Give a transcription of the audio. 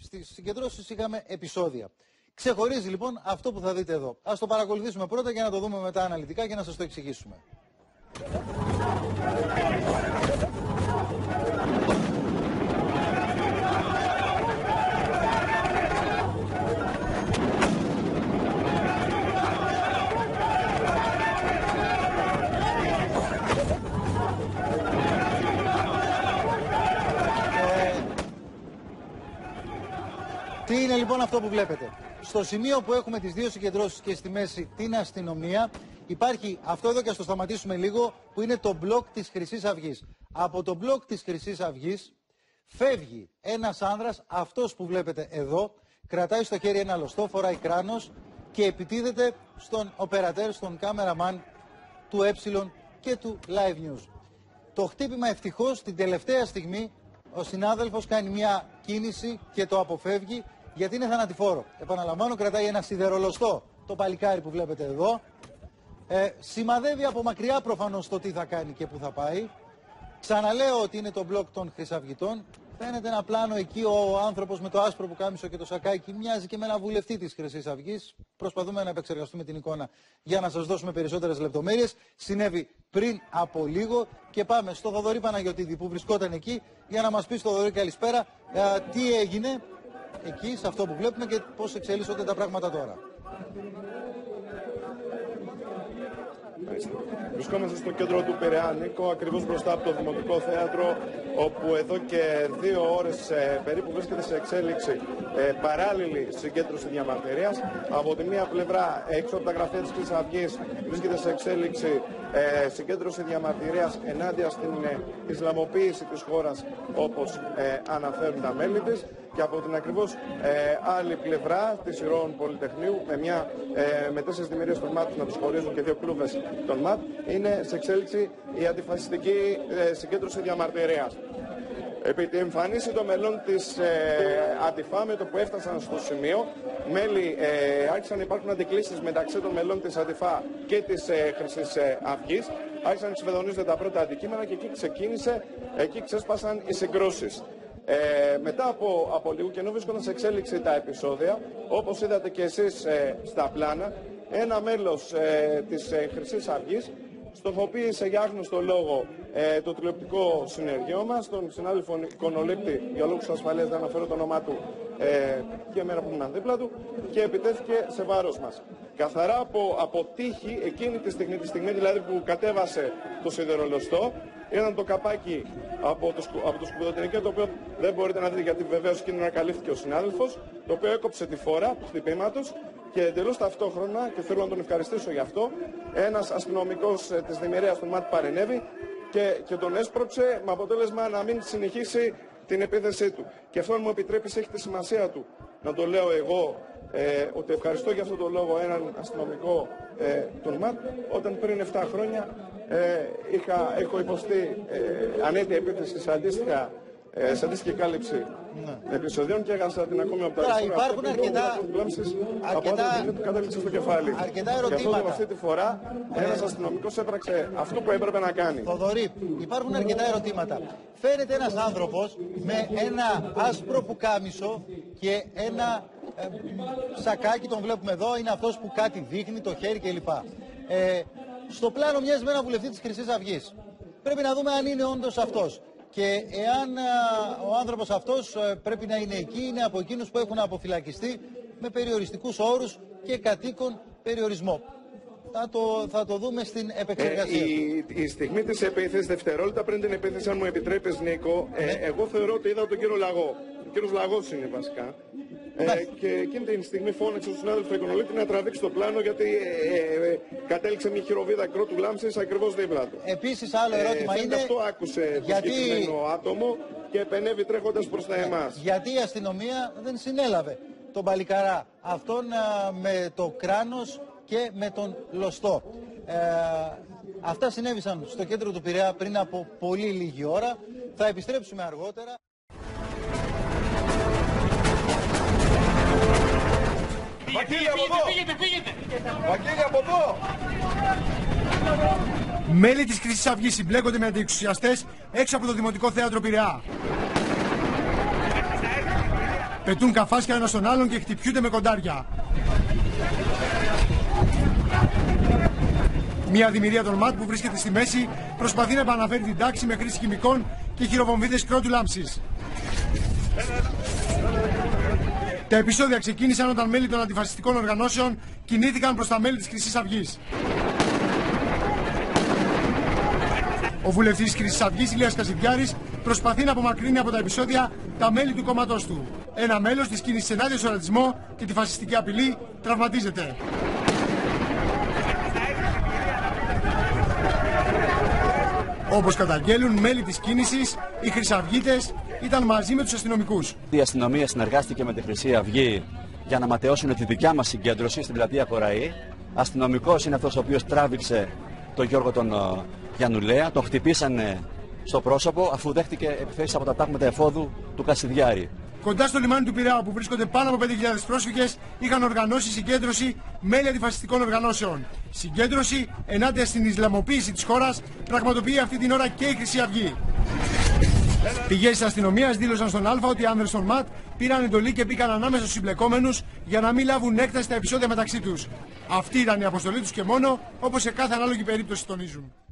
Στις συγκεντρώσεις είχαμε επεισόδια. Ξεχωρίζει λοιπόν αυτό που θα δείτε εδώ. Ας το παρακολουθήσουμε πρώτα και να το δούμε μετά αναλυτικά και να σας το εξηγήσουμε. Τι είναι λοιπόν αυτό που βλέπετε? Στο σημείο που έχουμε τις δύο συγκεντρώσεις και στη μέση την αστυνομία, υπάρχει αυτό εδώ, και ας το σταματήσουμε λίγο, που είναι το μπλοκ της Χρυσής Αυγής. Από το μπλοκ της Χρυσής Αυγής φεύγει ένας άνδρας, αυτός που βλέπετε εδώ, κρατάει στο χέρι ένα λωστό, φοράει κράνος και επιτίθεται στον οπερατέρ, στον κάμεραμαν του Ε και του Live News. Το χτύπημα ευτυχώς την τελευταία στιγμή ο συνάδελφος κάνει μια κίνηση και το αποφεύγει, γιατί είναι θανατηφόρο. Επαναλαμβάνω, κρατάει ένα σιδερολωστό, το παλικάρι που βλέπετε εδώ. Σημαδεύει από μακριά προφανώς το τι θα κάνει και που θα πάει. Ξαναλέω ότι είναι το μπλοκ των Χρυσαυγητών. Φαίνεται ένα πλάνο εκεί, ο άνθρωπος με το άσπρο πουκάμισο και το σακάκι μοιάζει και με ένα βουλευτή της Χρυσής Αυγής. Προσπαθούμε να επεξεργαστούμε την εικόνα για να σας δώσουμε περισσότερες λεπτομέρειες. Συνέβη πριν από λίγο και πάμε στο Θοδωρή Παναγιωτίδη που βρισκόταν εκεί για να μας πει, στο Θοδωρή, καλησπέρα, τι έγινε εκεί σε αυτό που βλέπουμε και πώς εξελίσσονται τα πράγματα τώρα. Βρισκόμαστε στο κέντρο του Πειραιά, Νίκο, ακριβώς μπροστά από το Δημοτικό Θέατρο, όπου εδώ και 2 ώρες περίπου βρίσκεται σε εξέλιξη παράλληλη συγκέντρωση διαμαρτυρίας. Από τη μία πλευρά, έξω από τα γραφεία της Χρυσής Αυγής, βρίσκεται σε εξέλιξη συγκέντρωση διαμαρτυρίας ενάντια στην Ισλαμοποίηση της χώρας, όπως αναφέρουν τα μέλη της. Και από την ακριβώς άλλη πλευρά της Ηρώων Πολυτεχνείου, με 4 δημιουργίες των ΜΑΤ να τους χωρίζουν και 2 κλούβες των ΜΑΤ, είναι σε εξέλιξη η αντιφασιστική συγκέντρωση διαμαρτυρίας. Επί τη εμφανίση των μελών της Αντιφά, με το που έφτασαν στο σημείο, μέλη άρχισαν να υπάρχουν αντικλήσεις μεταξύ των μελών της Αντιφά και της Χρυσής Αυγής. Άρχισαν να ξεφεδονίζονται τα πρώτα αντικείμενα και εκεί ξέσπασαν οι συγκρούσεις. Μετά από λίγο, και ενώ βρίσκονταν σε εξέλιξη τα επεισόδια, όπως είδατε και εσείς στα πλάνα, ένα μέλος της Χρυσής Αυγής στοχοποίησε για άγνωστο λόγο το τηλεοπτικό συνεργείο μας, τον συνάδελφο Εικονολήπτη, για λόγους ασφαλείας δεν αναφέρω το όνομά του και μέρα που ήμουν δίπλα του, και επιτέθηκε σε βάρος μας. Καθαρά από τύχη, εκείνη τη στιγμή δηλαδή που κατέβασε το σιδερολωστό, ήταν το καπάκι από το σκουπιδοτενικείο, το οποίο δεν μπορείτε να δείτε γιατί βεβαίως εκείνο ανακαλύφθηκε ο συνάδελφος, το οποίο έκοψε τη φόρα του χτυπήματος, και εντελώς ταυτόχρονα, και θέλω να τον ευχαριστήσω γι' αυτό, ένας αστυνομικός της Δημιουργίας του ΜΑΤ παρενέβη και τον έσπρωξε, με αποτέλεσμα να μην συνεχίσει την επίθεσή του. Και αυτό, αν μου επιτρέπεις, έχει τη σημασία του να το λέω εγώ, ότι ευχαριστώ για αυτόν τον λόγο έναν αστυνομικό των ΜΑΤ, όταν πριν 7 χρόνια έχω υποστεί ανέτεια επίθεση σε αντίστοιχη κάλυψη επεισοδίων και έχασα την ακόμη από τα αριστερά. Υπάρχουν αρκετά του κατέληξε στο κεφάλι. Αρκετά ερωτήματα. Και αυτό, αυτή τη φορά ένας αστυνομικός έπραξε αυτό που έπρεπε να κάνει. Θοδωρή, υπάρχουν αρκετά ερωτήματα. Φαίνεται ένας άνθρωπος με ένα άσπρο πουκάμισο και ένα σακάκι, τον βλέπουμε εδώ, είναι αυτός που κάτι δείχνει, το χέρι κλπ. Στο πλάνο μοιάζει με ένα βουλευτή της Χρυσής Αυγής. Πρέπει να δούμε αν είναι όντως αυτός. Και εάν ο άνθρωπος αυτός πρέπει να είναι εκεί, είναι από εκείνους που έχουν αποφυλακιστεί με περιοριστικούς όρους και κατοίκον περιορισμό. Θα το δούμε στην επεξεργασία. Η στιγμή της επίθεσης, δευτερόλεπτα πριν την επίθεση, αν μου επιτρέπεις, Νίκο, εγώ θεωρώ ότι είδα τον κύριο Λαγό. Ο κύριος Λαγός είναι βασικά. Και εκείνη την στιγμή φώναξε τον συνάδελφο Εικονολήπτη να τραβήξει το πλάνο, γιατί κατέληξε μια χειροβίδα κρότου λάμψης ακριβώς δίπλα του. Επίσης, άλλο ερώτημα είναι. Αυτό άκουσε το συγκεκριμένο άτομο και επενέβη τρέχοντας προς τα εμάς. Γιατί η αστυνομία δεν συνέλαβε τον παλικαρά αυτόν με το κράνος και με τον λωστό. Αυτά συνέβησαν στο κέντρο του Πειραιά πριν από πολύ λίγη ώρα. Θα επιστρέψουμε αργότερα. Βαγγέλη, από εδώ! Μέλη της Χρυσής Αυγής συμπλέκονται με αντιεξουσιαστές έξω από το Δημοτικό Θέατρο Πειραιά. Πετούν καφάσια ένα στον άλλον και χτυπιούνται με κοντάρια. Μια δημιουργία των ΜΑΤ που βρίσκεται στη μέση προσπαθεί να επαναφέρει την τάξη με χρήση χημικών και χειροβομβίδες κρότου λάμψης. Τα επεισόδια ξεκίνησαν όταν μέλη των αντιφασιστικών οργανώσεων κινήθηκαν προς τα μέλη της Χρυσής Αυγής. Ο βουλευτής της Χρυσής Αυγής, Ηλίας Κασιδιάρης, προσπαθεί να απομακρύνει από τα επεισόδια τα μέλη του κόμματός του. Ένα μέλος της κίνησης ενάντια στον ρατσισμό και τη φασιστική απειλή τραυματίζεται. Όπως καταγγέλουν μέλη της κίνησης, οι χρυσαυγίτες ήταν μαζί με τους αστυνομικούς. Η αστυνομία συνεργάστηκε με τη Χρυσή Αυγή για να ματαιώσουν τη δικιά μας συγκέντρωση στην πλατεία Κοραή. Αστυνομικός είναι αυτός ο οποίος τράβηξε τον Γιώργο τον Γιαννουλέα, τον χτυπήσανε στο πρόσωπο αφού δέχτηκε επιθέσεις από τα τάγματα εφόδου του Κασιδιάρη. Κοντά στο λιμάνι του Πειραιά, που βρίσκονται πάνω από 5.000 πρόσφυγες, είχαν οργανώσει συγκέντρωση μέλη αντιφασιστικών οργανώσεων. Συγκέντρωση ενάντια στην Ισλαμοποίηση της χώρας πραγματοποιεί αυτή την ώρα και η Χρυσή Αυγή. Πηγές της αστυνομίας δήλωσαν στον Α ότι οι άνδρες των ΜΑΤ πήραν εντολή και μπήκαν ανάμεσα στους συμπλεκόμενους για να μην λάβουν έκταση στα επεισόδια μεταξύ τους. Αυτή ήταν η αποστολή τους και μόνο, όπως σε κάθε ανάλογη περίπτωση τονίζουν.